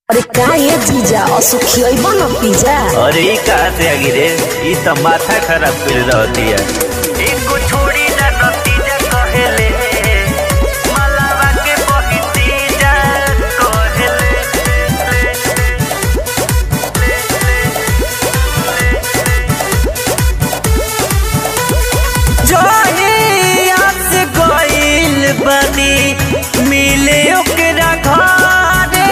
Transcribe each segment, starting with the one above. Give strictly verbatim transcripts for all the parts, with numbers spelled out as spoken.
अरे का ये जीजा असुखियई बन पिज्जा। अरे ई कहाँ से आ गिरे, ई तो माथा खराब कर रहती है। इनको छोड़ी ना नतीजा कहेले, मलावा के बहितीजा कहेले। जोहिया से गइल बनी मिले ओकरा घरे,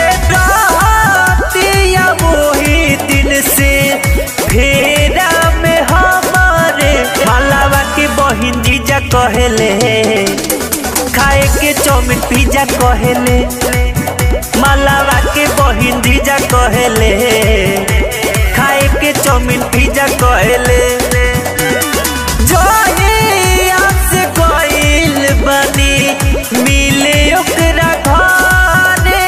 रहतिया वही दिन से फेरा में हमारे। मलावा के बहिन जीजा कहेले, खाए के चाउमीन पिज्जा कहेले। मलावा के बहिन जीजा कहेले, खाए के चाउमीन पिज्जा कहेले। जोहिया से गइल बनी मिले ओकरा घरे,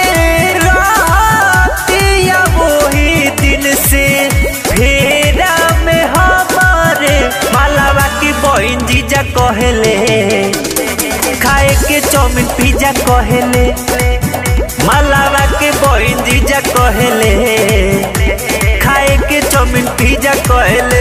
रहतिया वही दिन से फेरा में हमारे। मलावा की बहिन जीजा कहेले, खाए के चाउमीन पिज्जा कहेले। मलावा के बहिन जीजा कहेले, खाए के चाउमीन पिज्जा कहेले।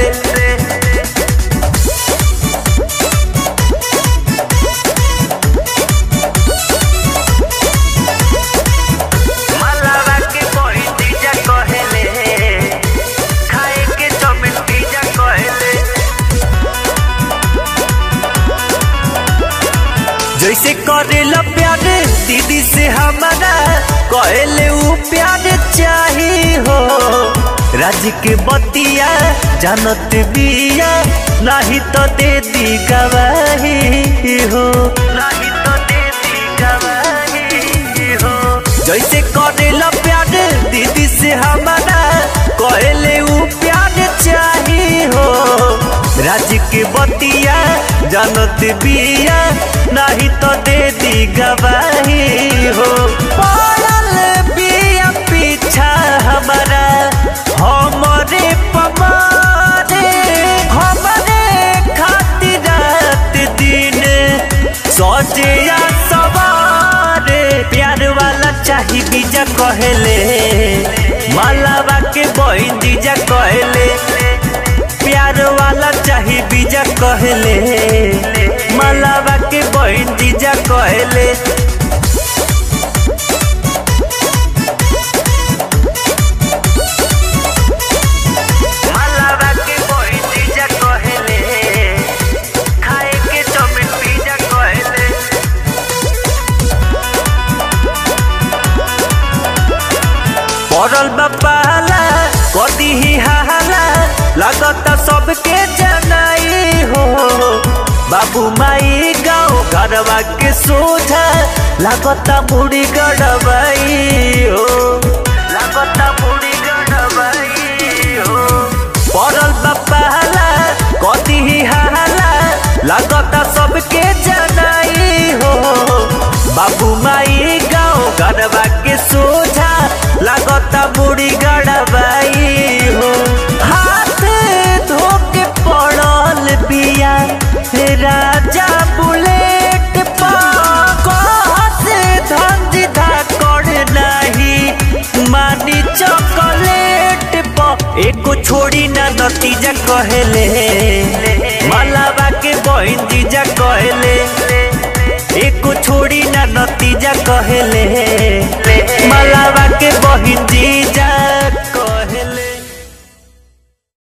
जैसे करेला प्यार दीदी से हमारा, कहले उ प्यार चाही हो। राज के बतिया जानत बिया, नहीं तो दे दी गवाही हो, नहीं तो दे दी गवाही हो। जैसे करेला प्यार दीदी से हमारा, कहले उ प्यार चाही हो। राज के बतिया जानत बिया, नहीं तो दे दी गवाही हो। पड़ल बिया पीछा हमारा, हमारे पमारे। हमारे खातिर रात दिन सोचिया सवारे। प्यार वाला चाही बीजा कहेले, मलावा के बहिन जीजा कहेले। प्यार वाला चाही बीजा कहेले, मलावा के बहिन जीजा कहेले। मलावा के बहिन जीजा कहेले, खाए के चाउमीन पिज्जा कहेले। पड़ल बापाला कदी ही हाला, लगता सबके जनाई हो। बाबू माई गाँव घरवा के सोझा, लगता मुड़ी गड़वाई हो, लगता मुड़ी गड़वाई हो। पड़ल बापाला कदी ही हाला, लगता सबके जनाई हो। बाबू माई गाँव घरवा के सोझा, लगता मुड़ी गड़वाई हो। हाथ धो के पड़ल बिया राजा बुलेट पा, से धंजी धाकड़ नहीं मानी चॉकलेट पा। एको छोड़ी ना नतीजा कहेले, मलावा के बहिन जीजा कहेले। एको छोड़ी ना नतीजा कहेले, मलावा के